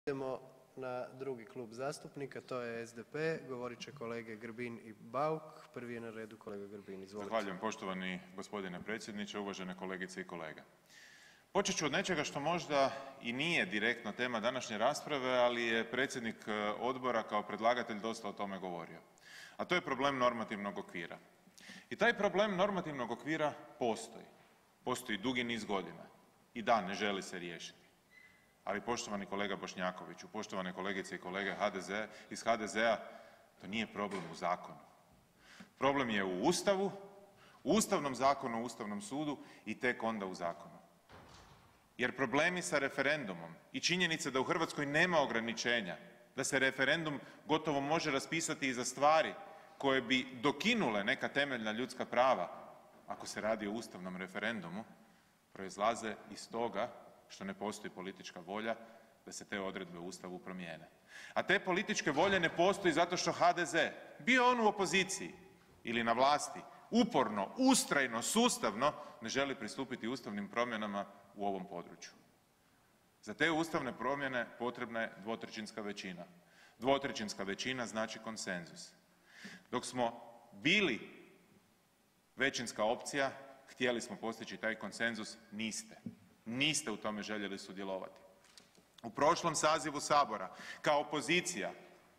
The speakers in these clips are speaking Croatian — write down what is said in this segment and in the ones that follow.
Idemo na drugi klub zastupnika, to je SDP, govorit će kolege Grbin i Bauk, prvi je na redu kolega Grbin, izvolite. Zahvaljujem poštovani g. predsjedniče, uvažene kolegice i kolege. Počet ću od nečega što možda i nije direktno tema današnje rasprave, ali je predsjednik odbora kao predlagatelj dosta o tome govorio, a to je problem normativnog okvira. I taj problem normativnog okvira postoji dugi niz godina i da, ne želi se riješiti. Ali poštovani kolega Bošnjakoviću, poštovane kolegice i kolege iz HDZ-a, to nije problem u zakonu. Problem je u Ustavu, u Ustavnom zakonu o Ustavnom sudu i tek onda u zakonu. Jer problemi sa referendumom i činjenica da u Hrvatskoj nema ograničenja, da se referendum gotovo može raspisati i za stvari koje bi dokinule neka temeljna ljudska prava, ako se radi o ustavnom referendumu, proizlaze iz toga što ne postoji politička volja da se te odredbe u Ustavu promijene. A te političke volje ne postoji zato što HDZ, bio on u opoziciji ili na vlasti, uporno, ustrajno, sustavno ne želi pristupiti ustavnim promjenama u ovom području. Za te ustavne promjene potrebna je dvotrećinska većina. Dvotrećinska većina znači konsenzus. Dok smo bili većinska opcija, htjeli smo postići taj konsenzus, niste u tome željeli sudjelovati. U prošlom sazivu Sabora kao opozicija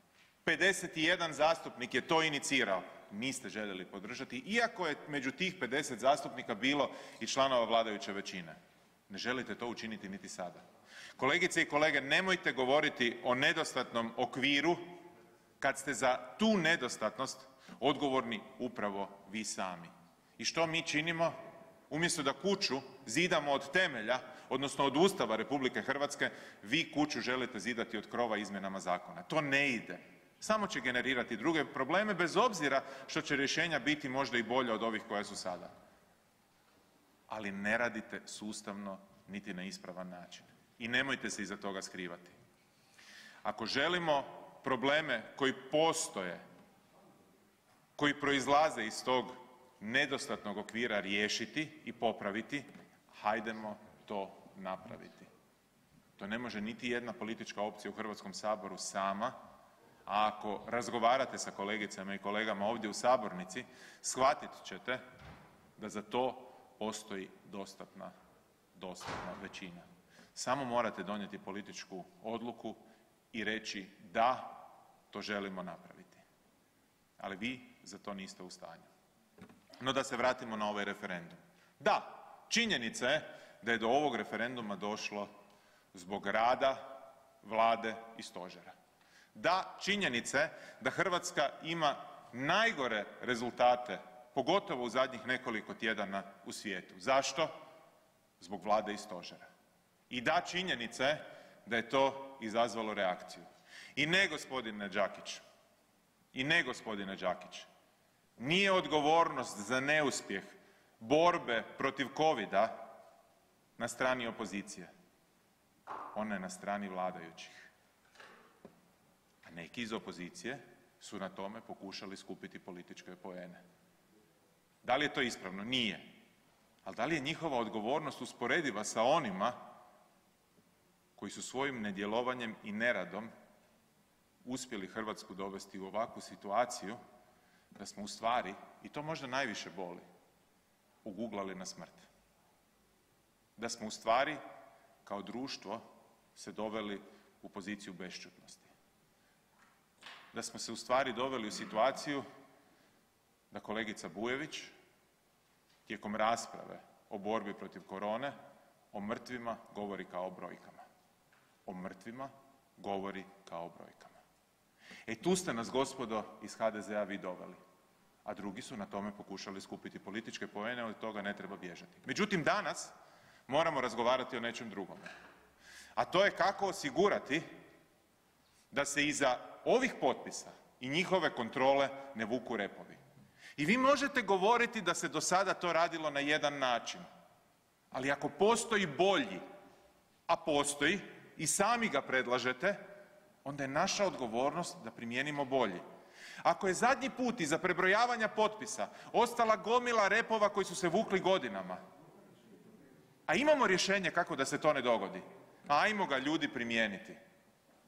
51 zastupnik je to inicirao, niste željeli podržati iako je među tih 50 zastupnika bilo i članova vladajuće većine. Ne želite to učiniti niti sada. Kolegice i kolege, nemojte govoriti o nedostatnom okviru kad ste za tu nedostatnost odgovorni upravo vi sami. I što mi činimo? Umjesto da kuću zidamo od temelja, odnosno od Ustava RH, vi kuću želite zidati od krova izmjenama zakona. To ne ide. Samo će generirati druge probleme bez obzira što će rješenja biti možda i bolja od ovih koja su sada. Ali ne radite sustavno niti na ispravan način. I nemojte se iza toga skrivati. Ako želimo probleme koji postoje, koji proizlaze iz tog nedostatnog okvira riješiti i popraviti, hajdemo to napraviti. To ne može niti jedna politička opcija u Hrvatskom saboru sama, a ako razgovarate sa kolegicama i kolegama ovdje u sabornici, shvatit ćete da za to postoji dostatna većina. Samo morate donijeti političku odluku i reći da, to želimo napraviti. Ali vi za to niste u stanju. No da se vratimo na ovaj referendum. Da, činjenica je da je do ovog referenduma došlo zbog rada Vlade i stožera. Da, činjenica je da Hrvatska ima najgore rezultate, pogotovo u zadnjih nekoliko tjedana u svijetu. Zašto? Zbog Vlade i stožera. I da, činjenica je da je to izazvalo reakciju. I ne gospodine Đakić, nije odgovornost za neuspjeh borbe protiv covida na strani opozicije. Ona je na strani vladajućih. A neki iz opozicije su na tome pokušali skupiti političke poene. Da li je to ispravno? Nije. Ali da li je njihova odgovornost usporediva sa onima koji su svojim nedjelovanjem i neradom uspjeli Hrvatsku dovesti u ovakvu situaciju da smo ustvari, i to možda najviše boli, uguglali na smrt. Da smo ustvari kao društvo se doveli u poziciju bešćutnosti. Da smo se ustvari doveli u situaciju da kolegica Bujević tijekom rasprave o borbi protiv korone o mrtvima govori kao o brojkama. O mrtvima govori kao o brojkama. E tu ste nas gospodo iz HDZ-a vi doveli, a drugi su na tome pokušali skupiti političke poene, od toga ne treba bježati. Međutim, danas moramo razgovarati o nečem drugome, a to je kako osigurati da se iza ovih potpisa i njihove kontrole ne vuku repovi. I vi možete govoriti da se do sada to radilo na jedan način, ali ako postoji bolji, a postoji i sami ga predlažete, onda je naša odgovornost da primijenimo bolji. Ako je zadnji put iza prebrojavanja potpisa ostala gomila repova koji su se vukli godinama, a imamo rješenje kako da se to ne dogodi, ajmo ga ljudi primijeniti.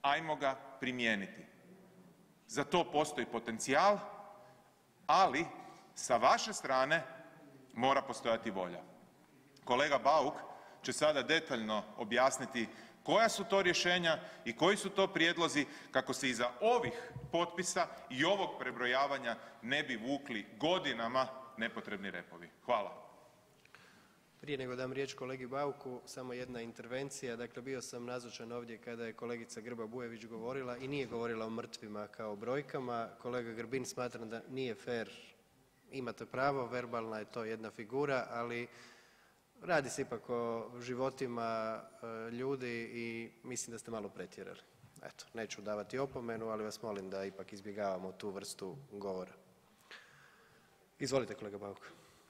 ajmo ga primijeniti. Za to postoji potencijal, ali sa vaše strane mora postojati volja. Kolega Bauk će sada detaljno objasniti koja su to rješenja i koji su to prijedlozi kako se iza ovih potpisa i ovog prebrojavanja ne bi vukli godinama nepotrebni repovi. Hvala. Prije nego dam riječ kolegi Bauku, samo jedna intervencija. Dakle, bio sam nazočan ovdje kada je kolegica Grba Bujević govorila i nije govorila o mrtvima kao brojkama. Kolega Grbin, smatram da nije fer, imate pravo, verbalna je to jedna figura, ali radi se ipak o životima ljudi i mislim da ste malo pretjerali. Eto, neću davati opomenu, ali vas molim da ipak izbjegavamo tu vrstu govora. Izvolite kolega Bauk.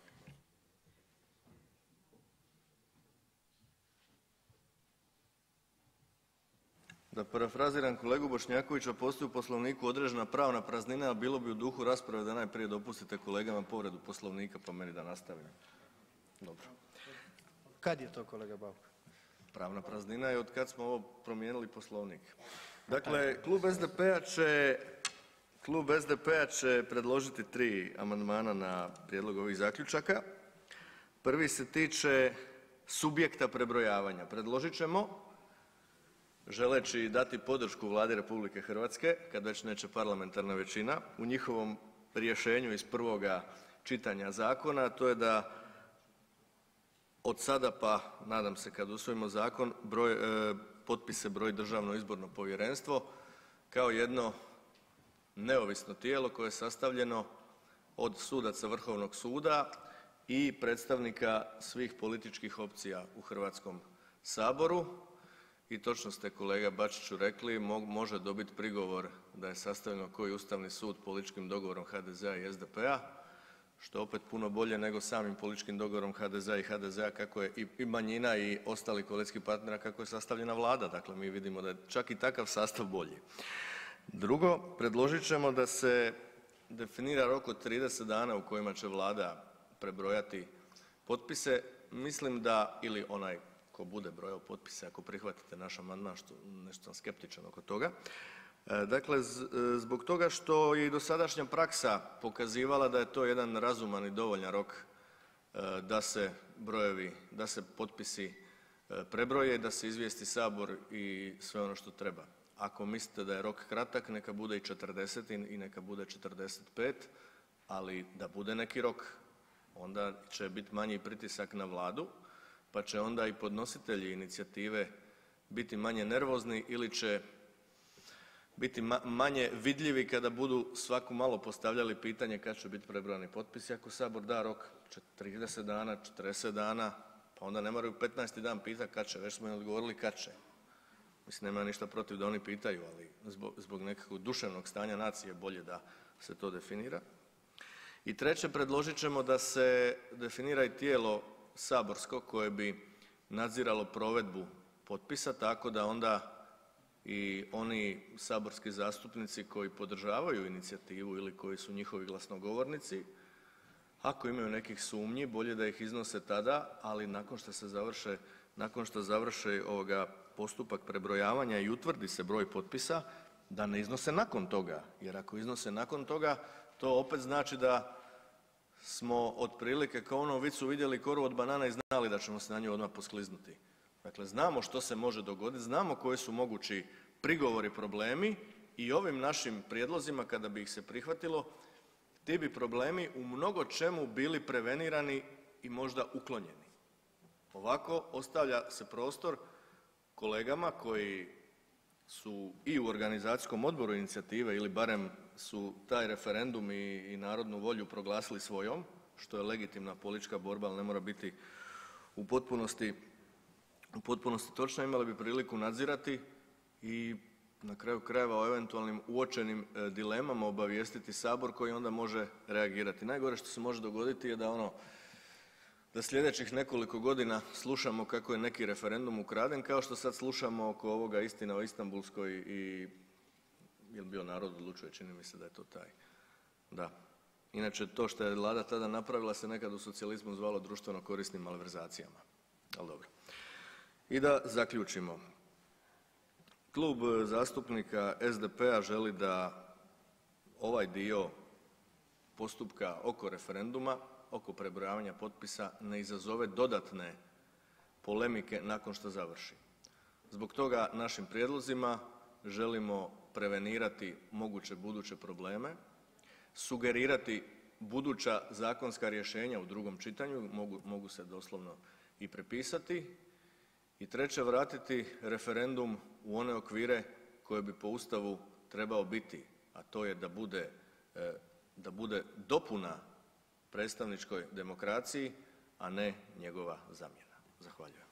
Da parafraziram kolegu Bošnjakovića, postoji u Poslovniku određena pravna praznina, a bilo bi u duhu rasprave da najprije dopustite kolegama povredu Poslovnika, pa meni da nastavim. Dobro. Kad je to kolega Bauk? Pravna praznina je od kad smo ovo promijenili Poslovnik. Dakle, Klub SDP-a će predložiti 3 amandmana na prijedlog ovih zaključaka. Prvi se tiče subjekta prebrojavanja. Predložit ćemo, želeći dati podršku Vladi RH kad već neće parlamentarna većina u njihovom rješenju iz prvoga čitanja zakona, a to je da od sada pa nadam se kad usvojimo zakon potpise broji Državno izborno povjerenstvo kao jedno neovisno tijelo koje je sastavljeno od sudaca Vrhovnog suda i predstavnika svih političkih opcija u Hrvatskom saboru. I točno ste kolega Bačiću rekli, može dobiti prigovor da je sastavljeno koji Ustavni sud političkim dogovorom HDZ-a i SDP-a, što je opet puno bolje nego samim političkim dogovorom HDZ-a i HDZ-a kako je i manjina i ostalih koalicijskih partnera kako je sastavljena Vlada. Dakle, mi vidimo da je čak i takav sastav bolji. Drugo, predložit ćemo da se definira rok od 30 dana u kojima će Vlada prebrojati potpise. Mislim da, ili onaj ko bude brojao potpise ako prihvatite naš amandman, što nešto sam skeptičan oko toga. Dakle, zbog toga što je i dosadašnja praksa pokazivala da je to jedan razuman i dovoljan rok da se potpisi prebroje, da se izvijesti Sabor i sve ono što treba. Ako mislite da je rok kratak, neka bude i 40 i neka bude 45, ali da bude neki rok. Onda će biti manji pritisak na Vladu, pa će onda i podnositelji inicijative biti manje nervozni ili će biti manje vidljivi kada budu svako malo postavljali pitanje kad će biti prebrojani potpisi. Ako Sabor da rok 30 dana, 40 dana, pa onda ne moraju 15. dan pitati kad će, već smo im odgovorili kad će. Mislim, nema ništa protiv da oni pitaju, ali zbog nekakvog duševnog stanja nacije bolje da se to definira. I treće, predložit ćemo da se definira i tijelo saborsko koje bi nadziralo provedbu potpisa tako da onda i oni saborski zastupnici koji podržavaju inicijativu ili koji su njihovi glasnogovornici, ako imaju nekih sumnji bolje da ih iznose tada, ali nakon što završe postupak prebrojavanja i utvrdi se broj potpisa da ne iznose nakon toga, jer ako iznose nakon toga to opet znači da smo otprilike kao u onom vicu vidjeli koru od banana i znali da ćemo se na nju odmah poskliznuti. Dakle, znamo što se može dogoditi, znamo koji su mogući prigovori, problemi i ovim našim prijedlozima kada bi ih se prihvatilo ti bi problemi u mnogo čemu bili prevenirani i možda uklonjeni. Ovako ostavlja se prostor kolegama koji su i u organizacijskom odboru inicijative ili barem su taj referendum i narodnu volju proglasili svojom, što je legitimna politička borba, ali ne mora biti u potpunosti točna, imali bi priliku nadzirati i na kraju krajeva o eventualnim uočenim dilemama obavijestiti Sabor koji onda može reagirati. Najgore što se može dogoditi je da sljedećih nekoliko godina slušamo kako je neki referendum ukraden, kao što sad slušamo oko ovoga Istina o Istanbulskoj i jel bio Narod odlučuje, čini mi se da je to taj. Da. Inače to što je Vlada tada napravila se nekad u socijalizmu zvalo društveno korisnim malverzacijama. Ali dobro. I da zaključimo. Klub zastupnika SDP-a želi da ovaj dio postupka oko referenduma, oko prebrojavanja potpisa ne izazove dodatne polemike nakon što završi. Zbog toga našim prijedlozima želimo prevenirati moguće buduće probleme, sugerirati buduća zakonska rješenja u drugom čitanju, mogu se doslovno i prepisati i treće, vratiti referendum u one okvire koje bi po Ustavu trebao biti, a to je da bude dopuna predstavničkoj demokraciji, a ne njegova zamjena. Zahvaljujem.